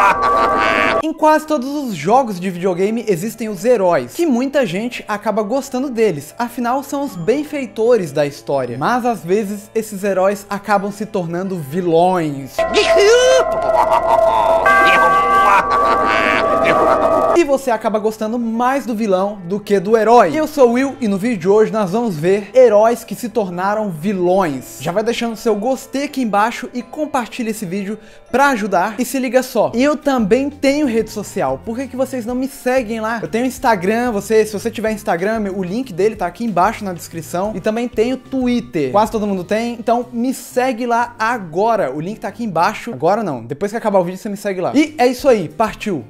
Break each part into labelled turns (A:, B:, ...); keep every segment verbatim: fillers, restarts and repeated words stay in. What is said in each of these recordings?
A: Em quase todos os jogos de videogame existem os heróis, que muita gente acaba gostando deles, afinal são os benfeitores da história. Mas às vezes esses heróis acabam se tornando vilões. E você acaba gostando mais do vilão do que do herói. Eu sou o Will e no vídeo de hoje nós vamos ver heróis que se tornaram vilões. Já vai deixando seu gostei aqui embaixo e compartilha esse vídeo pra ajudar. E se liga só, eu também tenho rede social. Por que que vocês não me seguem lá? Eu tenho Instagram, você, se você tiver Instagram, o link dele tá aqui embaixo na descrição. E também tenho Twitter. Quase todo mundo tem, então me segue lá agora. O link tá aqui embaixo. Agora não, depois que acabar o vídeo você me segue lá. E é isso aí, partiu!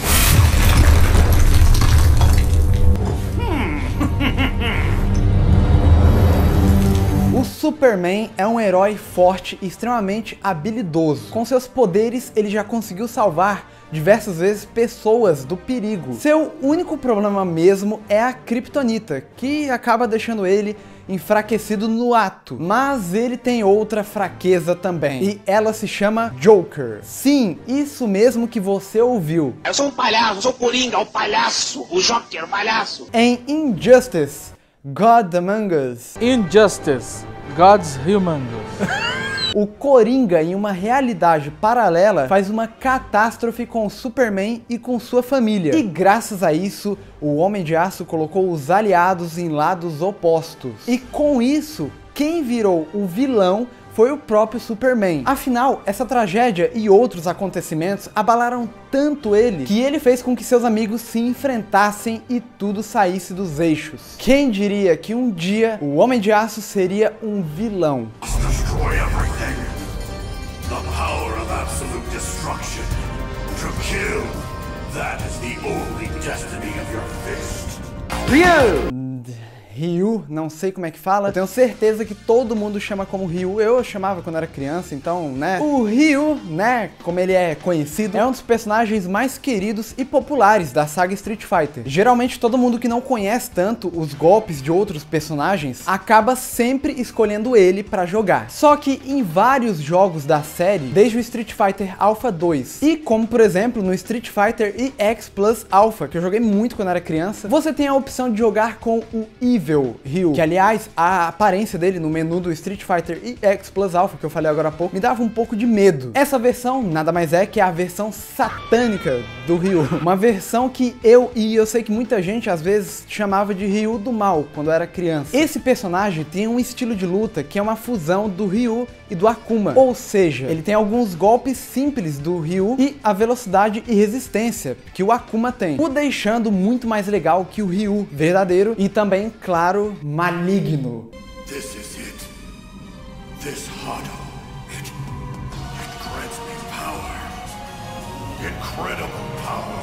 A: O Superman é um herói forte e extremamente habilidoso. Com seus poderes, ele já conseguiu salvar diversas vezes pessoas do perigo. Seu único problema mesmo é a Kryptonita, que acaba deixando ele enfraquecido no ato. Mas ele tem outra fraqueza também, e ela se chama Joker. Sim, isso mesmo que você ouviu.
B: Eu sou um palhaço, eu sou o Coringa, o palhaço, o Joker, o palhaço.
A: Em Injustice, God Among Us.
C: Injustice, God's Humongous.
A: O Coringa, em uma realidade paralela, faz uma catástrofe com o Superman e com sua família. E graças a isso, o Homem de Aço colocou os aliados em lados opostos. E com isso, quem virou o vilão foi o próprio Superman. Afinal, essa tragédia e outros acontecimentos abalaram tanto ele, que ele fez com que seus amigos se enfrentassem e tudo saísse dos eixos. Quem diria que um dia o Homem de Aço seria um vilão?
D: Destroy everything. The power of absolute destruction. To kill. That is the only destiny of your fist.
A: Ryu! Ryu, não sei como é que fala. Eu tenho certeza que todo mundo chama como Ryu. Eu chamava quando era criança, então, né? O Ryu, né, como ele é conhecido, é um dos personagens mais queridos e populares da saga Street Fighter. Geralmente todo mundo que não conhece tanto os golpes de outros personagens acaba sempre escolhendo ele pra jogar. Só que em vários jogos da série, desde o Street Fighter Alpha dois, e como por exemplo no Street Fighter E X Plus Alpha, que eu joguei muito quando era criança, você tem a opção de jogar com o Evil Ryu, que aliás, a aparência dele no menu do Street Fighter E X Plus Alpha, que eu falei agora há pouco, me dava um pouco de medo. Essa versão nada mais é que a versão satânica do Ryu. Uma versão que eu e eu sei que muita gente às vezes chamava de Ryu do mal, quando eu era criança. Esse personagem tem um estilo de luta que é uma fusão do Ryu e do Akuma. Ou seja, ele tem alguns golpes simples do Ryu e a velocidade e resistência que o Akuma tem, o deixando muito mais legal que o Ryu verdadeiro e também, claro, maligno.
D: This is it. This Hado. It, it grants me power. Incredible power.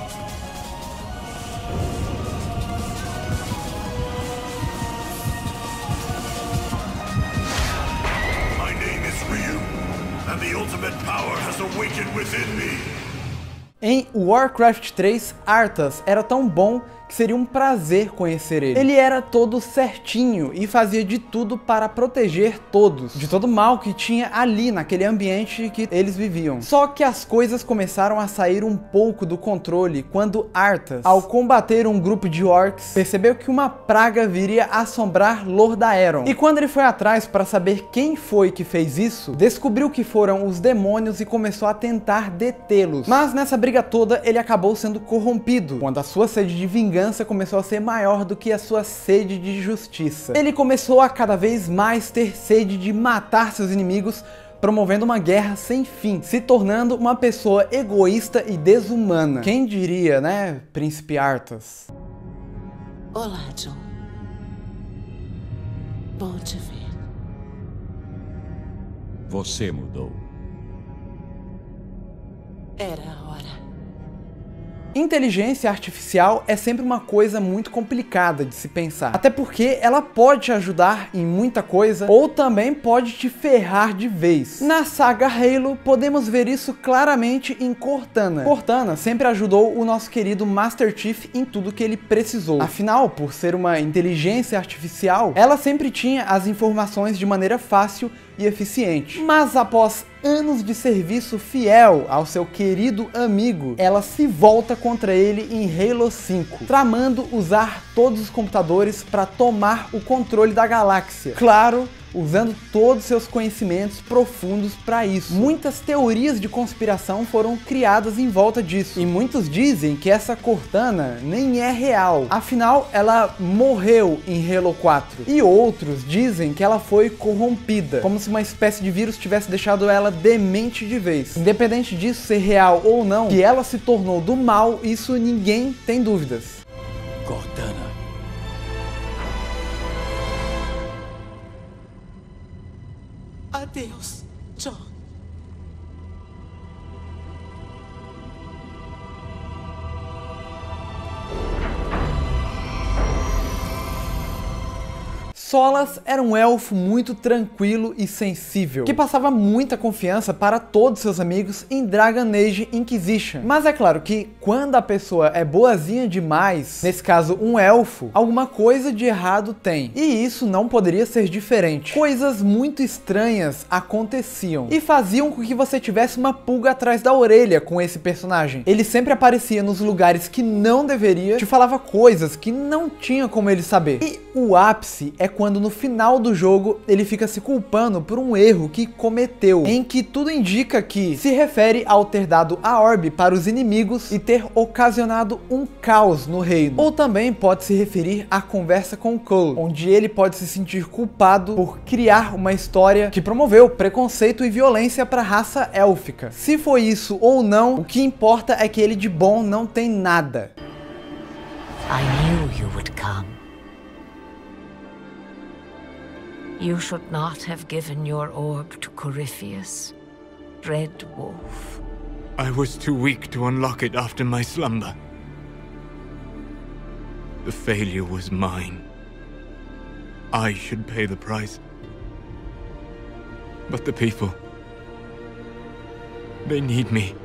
D: My name is Ryu, and the ultimate power has awakened within me.
A: Em Warcraft três, Arthas era tão bom que seria um prazer conhecer ele. Ele era todo certinho e fazia de tudo para proteger todos, de todo o mal que tinha ali naquele ambiente que eles viviam. Só que as coisas começaram a sair um pouco do controle quando Arthas, ao combater um grupo de orcs, percebeu que uma praga viria assombrar Lordaeron. E quando ele foi atrás para saber quem foi que fez isso, descobriu que foram os demônios e começou a tentar detê-los. Mas nessa briga toda ele acabou sendo corrompido, quando a sua sede de vingança começou a ser maior do que a sua sede de justiça. Ele começou a cada vez mais ter sede de matar seus inimigos, promovendo uma guerra sem fim, se tornando uma pessoa egoísta e desumana. Quem diria, né, Príncipe Arthas?
E: Olá, John. Bom te ver.
F: Você mudou.
E: Era a hora.
A: Inteligência artificial é sempre uma coisa muito complicada de se pensar, até porque ela pode te ajudar em muita coisa ou também pode te ferrar de vez. Na saga Halo podemos ver isso claramente em Cortana. Cortana sempre ajudou o nosso querido Master Chief em tudo que ele precisou. Afinal, por ser uma inteligência artificial, ela sempre tinha as informações de maneira fácil e eficiente. Mas após anos de serviço fiel ao seu querido amigo, ela se volta contra ele em Halo cinco, tramando usar todos os computadores para tomar o controle da galáxia. Claro, usando todos os seus conhecimentos profundos para isso. Muitas teorias de conspiração foram criadas em volta disso, e muitos dizem que essa Cortana nem é real, afinal ela morreu em Halo quatro, e outros dizem que ela foi corrompida, como se uma espécie de vírus tivesse deixado ela demente de vez. Independente disso ser real ou não, que ela se tornou do mal, isso ninguém tem dúvidas.
D: Cortana.
E: Adeus, John.
A: Solas era um elfo muito tranquilo e sensível, que passava muita confiança para todos seus amigos em Dragon Age Inquisition. Mas é claro que quando a pessoa é boazinha demais, nesse caso um elfo, alguma coisa de errado tem. E isso não poderia ser diferente. Coisas muito estranhas aconteciam e faziam com que você tivesse uma pulga atrás da orelha com esse personagem. Ele sempre aparecia nos lugares que não deveria, te falava coisas que não tinha como ele saber. E o ápice é quando no final do jogo ele fica se culpando por um erro que cometeu, em que tudo indica que se refere ao ter dado a orbe para os inimigos e ter ocasionado um caos no reino. Ou também pode se referir à conversa com Cole, onde ele pode se sentir culpado por criar uma história que promoveu preconceito e violência para a raça élfica. Se foi isso ou não, o que importa é que ele de bom não tem nada.
E: I knew you would come. You should not have given your orb to Corypheus, Red Wolf.
F: I was too weak to unlock it after my slumber. The failure was mine. I should pay the price. But the people... they need me.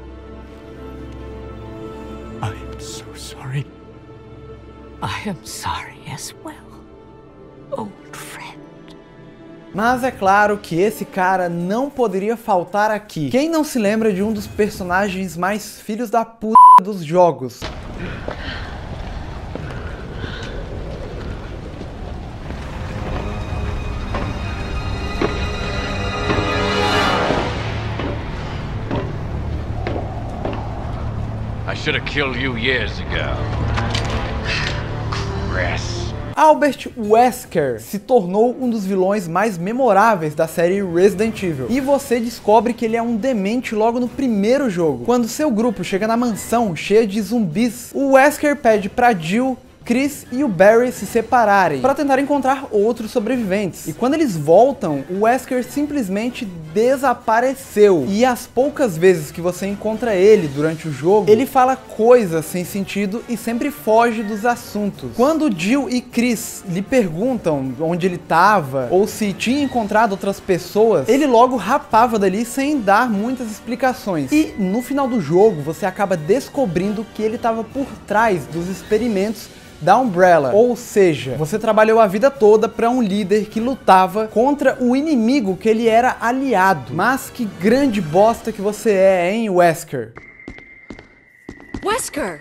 F: I am so sorry.
E: I am sorry as well, old friend.
A: Mas é claro que esse cara não poderia faltar aqui. Quem não se lembra de um dos personagens mais filhos da puta dos jogos?
G: I should have killed you years ago. Cress.
A: Albert Wesker se tornou um dos vilões mais memoráveis da série Resident Evil. E você descobre que ele é um demente logo no primeiro jogo. Quando seu grupo chega na mansão cheia de zumbis, o Wesker pede pra Jill, Chris e o Barry se separarem para tentar encontrar outros sobreviventes. E quando eles voltam, o Wesker simplesmente desapareceu. E as poucas vezes que você encontra ele durante o jogo, ele fala coisas sem sentido e sempre foge dos assuntos. Quando Jill e Chris lhe perguntam onde ele estava ou se tinha encontrado outras pessoas, ele logo rapava dali sem dar muitas explicações. E no final do jogo, você acaba descobrindo que ele estava por trás dos experimentos da Umbrella, ou seja, você trabalhou a vida toda para um líder que lutava contra o inimigo que ele era aliado. Mas que grande bosta que você é, hein, Wesker?
H: Wesker!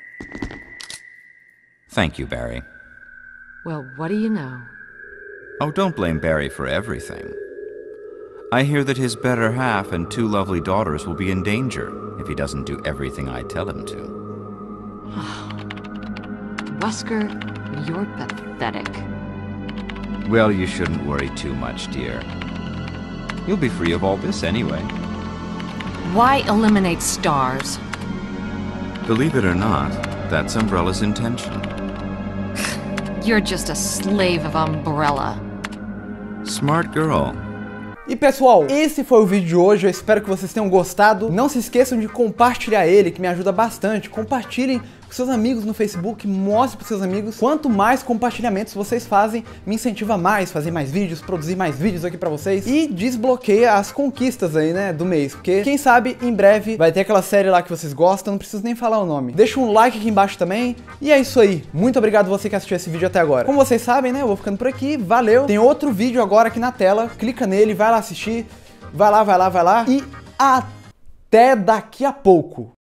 I: Thank you, Barry.
H: Well, what do you know?
I: Oh, don't blame Barry for everything. I hear that his better half and two lovely daughters will be in danger if he doesn't do everything I tell him to.
H: Wesker, you're pathetic.
I: Well, you shouldn't worry too much, dear. You'll be free of all this anyway.
H: Why eliminate stars?
I: Believe it or not, that's Umbrella's intention.
H: You're just a slave of Umbrella.
I: Smart girl.
A: E pessoal, esse foi o vídeo de hoje, eu espero que vocês tenham gostado. Não se esqueçam de compartilhar ele, que me ajuda bastante. Compartilhem pros seus amigos no Facebook, mostre pros seus amigos. Quanto mais compartilhamentos vocês fazem, me incentiva mais, fazer mais vídeos, produzir mais vídeos aqui pra vocês e desbloqueia as conquistas aí, né, do mês, porque quem sabe em breve vai ter aquela série lá que vocês gostam, não preciso nem falar o nome. Deixa um like aqui embaixo também, e é isso aí. Muito obrigado você que assistiu esse vídeo até agora. Como vocês sabem, né, eu vou ficando por aqui, valeu. Tem outro vídeo agora aqui na tela, clica nele, vai lá assistir, vai lá, vai lá, vai lá, e até daqui a pouco.